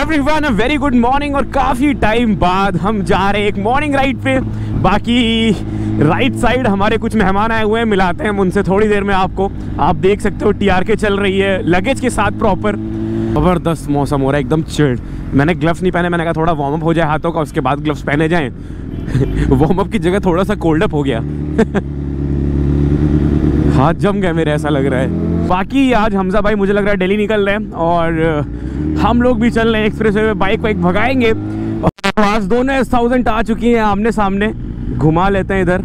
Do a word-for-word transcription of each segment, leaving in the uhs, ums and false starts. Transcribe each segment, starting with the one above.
Everyone, a very good morning. और काफ़ी time बाद हम जा रहे हैं एक मॉर्निंग राइड पे। बाकी राइट साइड हमारे कुछ मेहमान आए हुए हैं, मिलाते हैं हम उनसे थोड़ी देर में। आपको आप देख सकते हो टीआरके चल रही है लगेज के साथ प्रॉपर। ज़बरदस्त मौसम हो रहा है, एकदम चिल्ड। मैंने ग्लव्स नहीं पहने, मैंने कहा थोड़ा वार्म अप हो जाए हाथों का, उसके बाद ग्लव्स पहने जाएं। वार्म अप की जगह थोड़ा सा कोल्ड अप हो गया। हाथ जम गए मेरे, ऐसा लग रहा है। बाकी आज हमजा भाई मुझे लग रहा है दिल्ली निकल रहे हैं और हम लोग भी चल रहे हैं एक्सप्रेस वे पे, बाइक वाइक भगाएंगे। और आज दोनों एस थाउजेंड आ चुकी हैं आमने सामने, घुमा लेते हैं इधर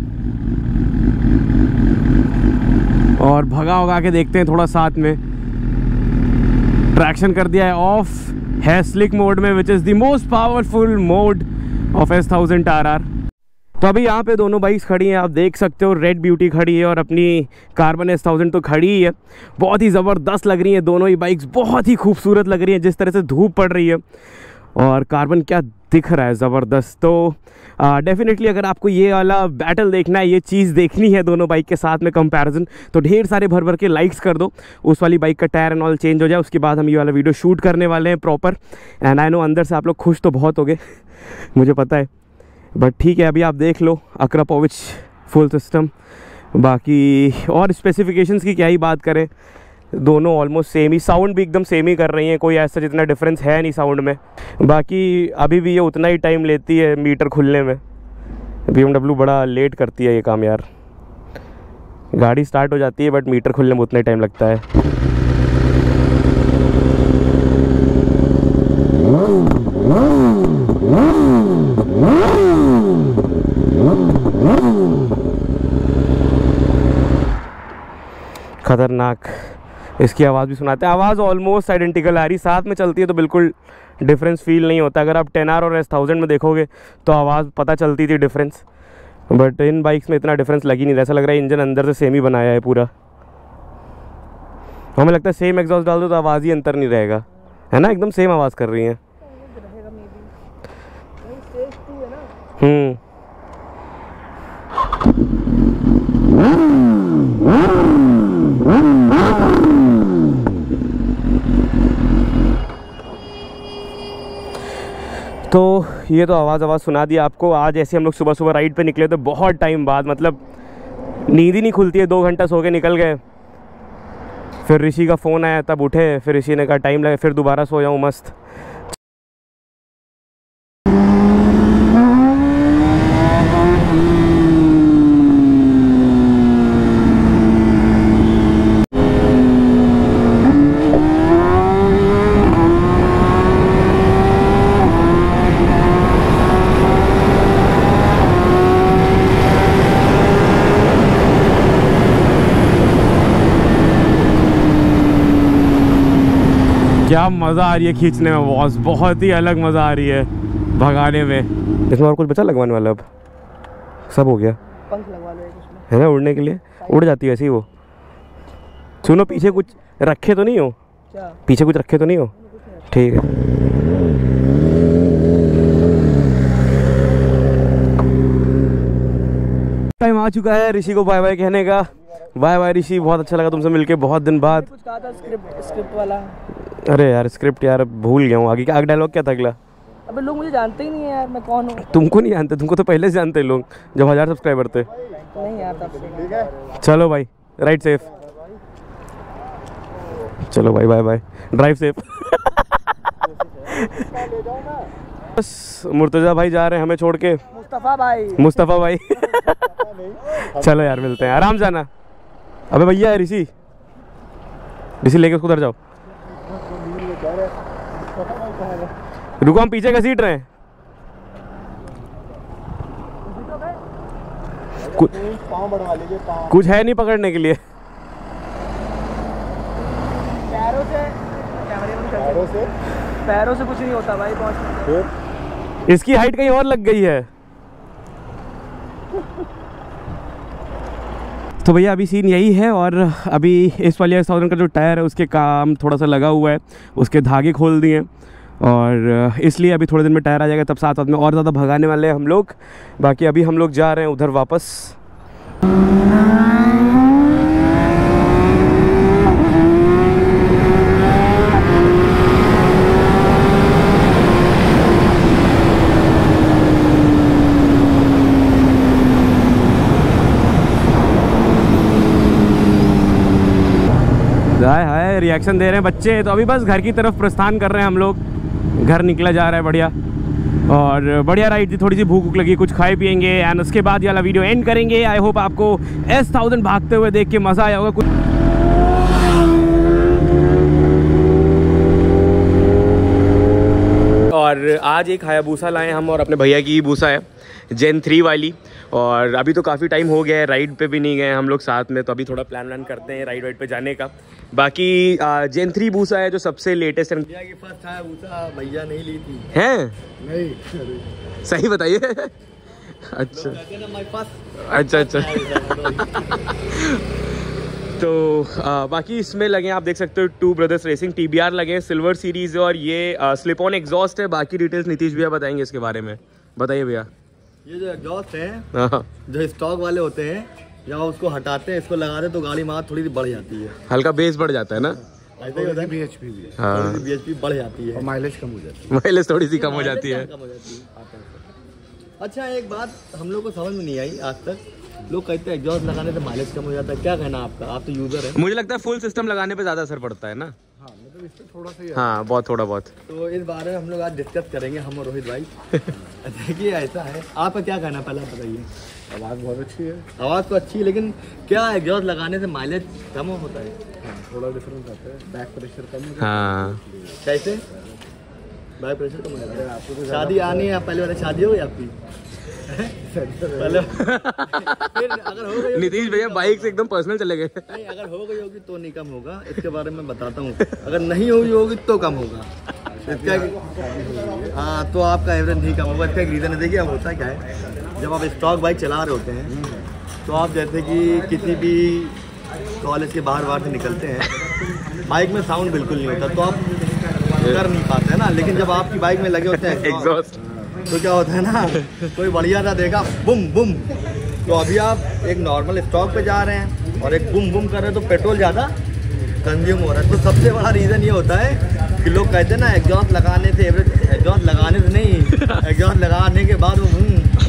और भगा भगा के देखते हैं थोड़ा साथ में। ट्रैक्शन कर दिया है ऑफ, है स्लिक मोड में, which is the most powerful mode of S thousand R R. तो अभी यहाँ पे दोनों बाइक्स खड़ी हैं, आप देख सकते हो। रेड ब्यूटी खड़ी है और अपनी कार्बन एस थाउजेंड तो खड़ी ही है। बहुत ही ज़बरदस्त लग रही हैं दोनों ही बाइक्स, बहुत ही खूबसूरत लग रही हैं। जिस तरह से धूप पड़ रही है और कार्बन क्या दिख रहा है, ज़बरदस्त। तो डेफिनेटली अगर आपको ये वाला बैटल देखना है, ये चीज़ देखनी है दोनों बाइक के साथ में कंपैरिजन, तो ढेर सारे भर भर के लाइक्स कर दो। उस वाली बाइक का टायर एंड ऑल चेंज हो जाए, उसके बाद हम ये वाला वीडियो शूट करने वाले हैं प्रॉपर। एंड आई नो अंदर से आप लोग खुश तो बहुत हो गए, मुझे पता है, बट ठीक है। अभी आप देख लो अक्रापोविच फुल सिस्टम। बाकी और स्पेसिफिकेशंस की क्या ही बात करें, दोनों ऑलमोस्ट सेम ही, साउंड भी एकदम सेम ही कर रही हैं, कोई ऐसा जितना डिफरेंस है नहीं साउंड में। बाकी अभी भी ये उतना ही टाइम लेती है मीटर खुलने में। बीएमडब्ल्यू बड़ा लेट करती है ये काम यार, गाड़ी स्टार्ट हो जाती है बट मीटर खुलने में उतना ही टाइम लगता है। खतरनाक, इसकी आवाज़ भी सुनाते हैं। आवाज़ ऑलमोस्ट आइडेंटिकल आ रही, साथ में चलती है तो बिल्कुल डिफरेंस फील नहीं होता। अगर आप टेन आर और एस थाउजेंड में देखोगे तो आवाज़ पता चलती थी डिफरेंस, बट इन बाइक्स में इतना डिफरेंस लग ही नहीं रहा। ऐसा लग रहा है इंजन अंदर से सेम ही बनाया है पूरा। हमें लगता है सेम एग्जॉस्ट डाल दो तो आवाज़ ही अंतर नहीं रहेगा, है ना, एकदम सेम आवाज़ कर रही हैं। हम्म तो ये तो आवाज़ आवाज़ सुना दी आपको। आज ऐसे हम लोग सुबह सुबह राइड पे निकले थे बहुत टाइम बाद, मतलब नींद ही नहीं खुलती है। दो घंटा सो के निकल गए, फिर ऋषि का फ़ोन आया तब उठे, फिर ऋषि ने कहा टाइम लगे, फिर दोबारा सो जाऊँ मस्त। क्या मज़ा आ रही है खींचने में, बॉस बहुत ही अलग मज़ा आ रही है भगाने में। इसमें और कुछ बचा लगवाने वाला? अब सब हो गया। पंख लगवा लो इसमें, है ना, उड़ने के लिए। उड़ जाती है ऐसे ही वो। सुनो, पीछे कुछ रखे तो नहीं हो? क्या पीछे कुछ रखे तो नहीं हो? ठीक है। टाइम आ चुका है ऋषि को बाय बाय कहने का। बाय बाय ऋषि, बहुत अच्छा लगा तुमसे मिलके बहुत दिन बाद। कुछ कहा था स्क्रिप्ट स्क्रिप्ट वाला? अरे यार स्क्रिप्ट यार भूल गया हूँ। आगे क्या डायलॉग क्या था अगला? अबे लोग मुझे जानते ही नहीं है यार, मैं कौन हूँ। तुमको नहीं जानते, तुमको तो पहले से जानते लोग जब हजार सब्सक्राइबर थे। नहीं यार तब से। ठीक है चलो भाई, राइड सेफ। चलो भाई, बाय बाय, ड्राइव सेफ। बस मुर्तजा भाई जा रहे हैं हमें छोड़ के। मुस्तफ़ा भाई, मुस्तफ़ा भाई। चलो यार मिलते हैं, आराम जाना। अबे भैया है ऋषि, ऋषि लेके उसको उधर जाओ। रुको, हम पीछे घसीट रहे हैं। कुछ कुछ है नहीं पकड़ने के लिए। पैरों से पैरों से पैरों से कुछ नहीं होता भाई। पहुंच इसकी हाइट कहीं और लग गई है। तो भैया अभी सीन यही है। और अभी इस वाली एस थाउजेंड का जो टायर है उसके काम थोड़ा सा लगा हुआ है, उसके धागे खोल दिए और इसलिए अभी थोड़े दिन में टायर आ जाएगा, तब साथ साथ में और ज़्यादा भगाने वाले हैं हम लोग। बाकी अभी हम लोग जा रहे हैं उधर वापस। रिएक्शन दे रहे हैं बच्चे। तो अभी बस घर की तरफ प्रस्थान कर रहे हैं हम लोग, घर निकला जा रहा है बढ़िया। और बढ़िया राइड थी, थोड़ी सी भूख भूख लगी, कुछ खाए पिएंगे एंड उसके बाद ये वाला वीडियो एंड करेंगे। आई होप आपको एस थाउजेंड भागते हुए देख के मज़ा आया होगा कुछ। और आज एक हायाबूसा लाए हम और अपने भैया की बूसा है जेन थ्री वाली। और अभी तो काफ़ी टाइम हो गया है, राइड पे भी नहीं गए हम लोग साथ में, तो अभी थोड़ा प्लान व्लान करते हैं राइड वाइड पे जाने का। बाकी जेन थ्री बूसा है जो सबसे लेटेस्ट है। भैया की फर्स्ट हायाबूसा भैया नहीं ली थी हैं? नहीं, सही बताइए। अच्छा अच्छा अच्छा। तो आ, बाकी इसमें लगे आप देख सकते हो two brothers racing T B R लगे हैं, सिल्वर सीरीज है और ये स्लिप ऑन एग्जॉस्ट है। बाकी डिटेल्स नीतीश भैया बताएंगे इसके बारे में, बताइए भैया। ये जो एग्जॉस्ट है जो स्टॉक वाले होते हैं, जब उसको हटाते हैं इसको लगाते हैं तो गाड़ी मार थोड़ी सी बढ़ जाती है, हल्का बेस बढ़ जाता है ना, ऐसा ही होता है। बीएचपी भी हाँ, बीएचपी बढ़ जाती है और माइलेज कम हो जाती है, माइलेज थोड़ी सी कम हो जाती है। अच्छा एक बात हम लोग को समझ में नहीं आई आज तक, लोग कहते हैं एग्जॉस्ट लगाने से माइलेज कम हो जाता है, क्या कहना आपका? आप तो यूजर है। मुझे लगता है फुल सिस्टम लगाने पे ज्यादा असर पड़ता है ना। हाँ मतलब इस पे थोड़ा सा ही, हाँ बहुत थोड़ा बहुत। तो इस बारे में हम लोग आज डिस्कस करेंगे, हम और रोहित भाई। देखिए ऐसा है, आपका क्या कहना पहले बताइए। आवाज़ बहुत अच्छी है, आवाज़ तो अच्छी है, लेकिन क्या एग्जॉस्ट लगाने से माइलेज कम होता है? हाँ, थोड़ा डिफरेंस आता है, बैक प्रेशर कम होता है। हाँ कैसे बैक प्रेशर कम होता है? आपको शादी आनी है, पहले वाली शादी हो गई आपकी? पहले फिर अगर हो गई, नीतीश भैया बाइक से एकदम पर्सनल चले गए। नहीं, अगर हो गई होगी तो नहीं कम होगा, इसके बारे में बताता हूँ। अगर नहीं हुई होगी तो कम होगा इसका। हाँ तो आपका एवरेज नहीं कम होगा, इसका एक रीज़न है। देखिए अब होता क्या है, जब आप स्टॉक बाइक चला रहे होते हैं तो आप जैसे कि किसी भी कॉलेज के बाहर बाहर से निकलते हैं, बाइक में साउंड बिल्कुल नहीं होता, तो आप कर नहीं पाते हैं ना। लेकिन जब आपकी बाइक में लगे होते हैं एग्जॉस्ट, तो क्या होता है ना, कोई बढ़िया सा देखा बुम बुम, तो अभी आप एक नॉर्मल स्टॉक पे जा रहे हैं और एक बुम बुम कर रहे हैं, तो पेट्रोल ज़्यादा कंज्यूम हो रहा है। तो सबसे बड़ा रीज़न ये होता है कि लोग कहते हैं ना एग्जॉस्ट लगाने से एवरेज, एग्जॉस्ट लगाने से नहीं, एग्जॉस्ट लगाने के बाद वो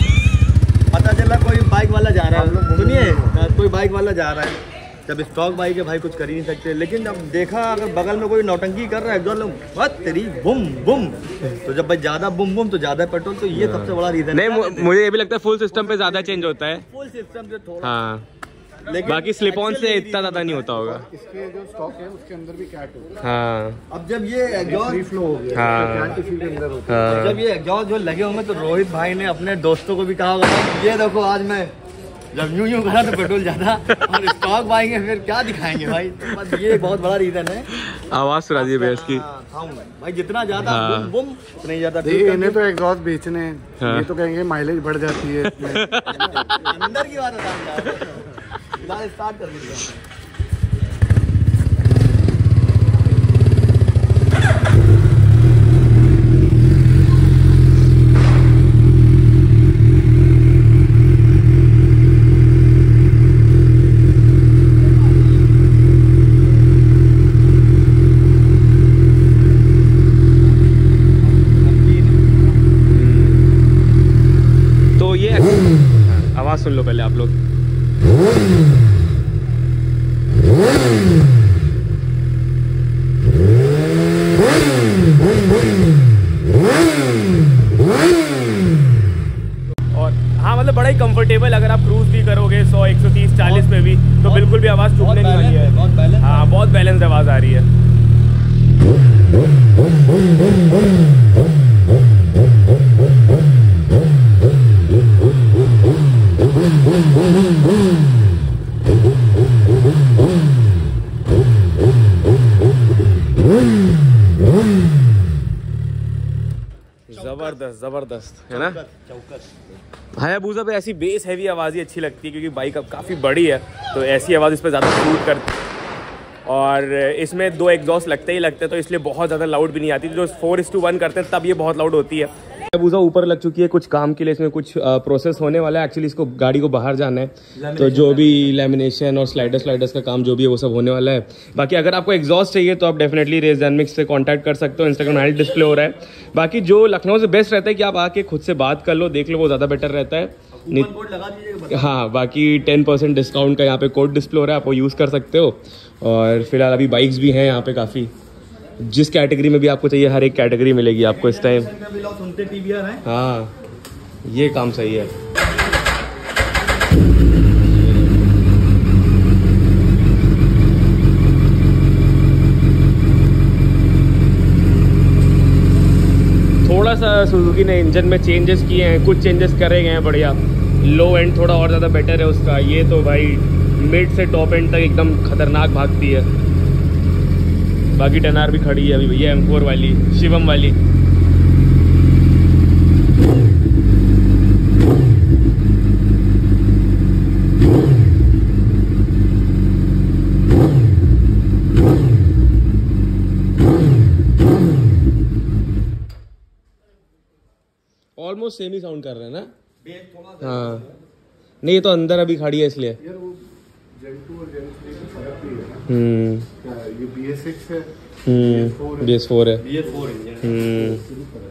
पता चला कोई बाइक वाला जा रहा है, सुनिए कोई बाइक वाला जा रहा है, जब स्टॉक बाइक है भाई कुछ कर ही नहीं सकते। लेकिन जब देखा अगर बगल में कोई नौटंकी कर रहा है एग्जॉस्ट बस तेरी बुम बुम, तो जब भाई ज्यादा बुम बुम तो ज्यादा पेट्रोल, तो ये सबसे बड़ा रीजन है। नहीं मुझे ये भी लगता है फुल सिस्टम पे ज्यादा चेंज होता है, फुल सिस्टम से थोड़ा। हाँ लेकिन बाकी स्लिप ऑन से इतना ज्यादा नहीं होता होगा। इसके जो स्टॉक है उसके अंदर भी कैट होता है। हाँ अब जब ये एग्जॉस्ट फ्लो हो गया, हाँ कैट इसी के अंदर होता है। जब ये एग्जॉस्ट जो लगे होंगे तो रोहित भाई ने अपने दोस्तों को भी कहा होगा, ये देखो आज मैं जब यूं यूं करा तो पेट्रोल ज्यादा, और स्टॉक बाइक है फिर क्या दिखाएंगे भाई। तो बस ये बहुत बड़ा रीजन है। आवाज सुना दी भैया इसकी, भाई जितना ज्यादा हाँ। बुम बुम उतना ही ज्यादा। इन्हें तो एग्जॉस्ट बेचने हैं, हाँ। ये तो कहेंगे माइलेज बढ़ जाती है। अंदर की बात बता, स्टार्ट कर दीजिए। आवाज सुन लो पहले आप लोग। और हाँ मतलब बड़ा ही कंफर्टेबल, अगर आप क्रूज भी करोगे सौ एक सौ तीस चालीस पे भी तो बिल्कुल भी आवाज टूटने नहीं वाली है। हाँ बहुत बैलेंस आवाज आ रही है। जबरदस्त जबरदस्त है ना। हायाबूसा पे ऐसी बेस हैवी आवाज़ ही अच्छी लगती है क्योंकि बाइक अब काफ़ी बड़ी है, तो ऐसी आवाज़ इस पर ज़्यादा सूट करती है। और इसमें दो एग्जॉस्ट लगते ही लगते हैं, तो इसलिए बहुत ज़्यादा लाउड भी नहीं आती। जो फोर इस टू वन करते हैं तब ये बहुत लाउड होती है। हायाबूसा ऊपर लग चुकी है कुछ काम के लिए, इसमें कुछ प्रोसेस होने वाला है। एक्चुअली इसको गाड़ी को बाहर जाना है, तो जो भी लैमिनेशन और स्लाइडर स्लाइडर्स का काम जो भी है वो सब होने वाला है। बाकी अगर आपको एग्जॉस्ट चाहिए तो आप डेफिनेटली रेस डायनामिक्स से कांटेक्ट कर सकते हो, इंस्टाग्राम हैंडल डिस्प्ले हो रहा है। बाकी जो लखनऊ से बेस्ट रहता है कि आप आके खुद से बात कर लो, देख लो, वो ज़्यादा बेटर रहता है। कूपन कोड लगा दीजिएगा। हाँ, बाकी टेन परसेंट डिस्काउंट का यहाँ पे कोड डिस्प्ले हो रहा है, आप वो यूज़ कर सकते हो। और फिलहाल अभी बाइक्स भी हैं यहाँ पे काफ़ी, जिस कैटेगरी में भी आपको चाहिए हर एक कैटेगरी मिलेगी आपको इस टाइम। हाँ, ये काम सही है। थोड़ा सा सुजुकी ने इंजन में चेंजेस किए हैं, कुछ चेंजेस करे गए हैं बढ़िया। लो एंड थोड़ा और ज़्यादा बेटर है उसका। ये तो भाई मिड से टॉप एंड तक एकदम खतरनाक भागती है। बाकी टेन आर भी खड़ी है अभी भैया, एम फोर वाली, शिवम वाली। ऑलमोस्ट सेम ही साउंड कर रहे हैं ना। हाँ, नहीं ये तो अंदर अभी खड़ी है इसलिए। यार वो जेन टू और जेन थ्री में फर्क भी है ना। हम्म ये बी एस सिक्स है, हम्म बी एस फोर है। B S four engine. हम्म